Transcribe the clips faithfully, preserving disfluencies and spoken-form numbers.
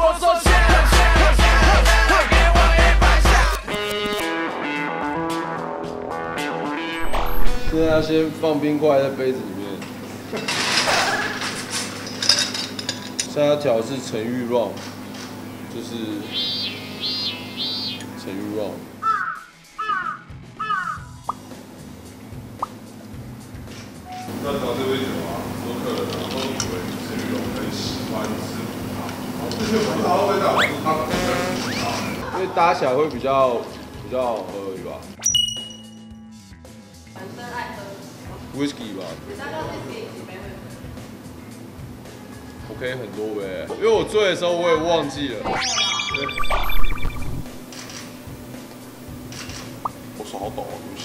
我手牵给我一半下。现在要先放冰块在杯子里面。现在要调的是橙玉 rum， 就是橙玉 rum。 那到这杯酒啊，很多客人啊都以为陈玉龙很喜欢吃葡萄，这些葡萄的味道是他们的葡萄， 因为搭起来会比较比较好喝而已吧。 男生爱喝 whisky 吧。 大概 whisky 几杯会喝？ 我可以很多杯，因为我醉的时候我也忘记了。 我手好抖啊，对不起。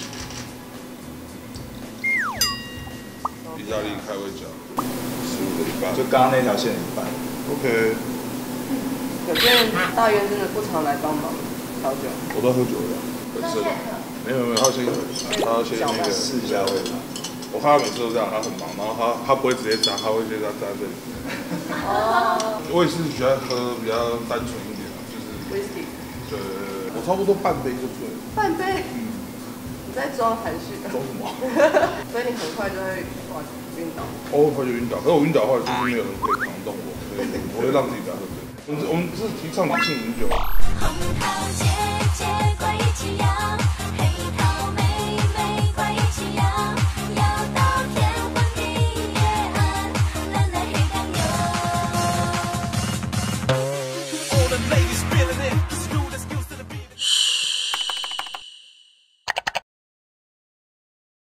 意大利开胃饺，十五个一半， 就刚刚那条线一半。 OK。 有些人大约真的不常来帮忙调酒。 我都喝酒了，本身没有没有，他先他先那个试一下味道。 我看他每次都这样，他很忙，然后他他不会直接扎，他会直接扎扎这里。 哦。 我也是喜欢喝比较单纯一点的，就是 whisky。 对，我差不多半杯就醉了。 半杯。 嗯。 你在装含蓄的。 装什么？ 所以你很快就会哇晕倒。 我很快就晕倒，可是我晕倒的话，就是没有人可以扛动我，所以我会让自己不要喝醉。我们我们是提倡理性饮酒。 红桃姐姐快一起摇。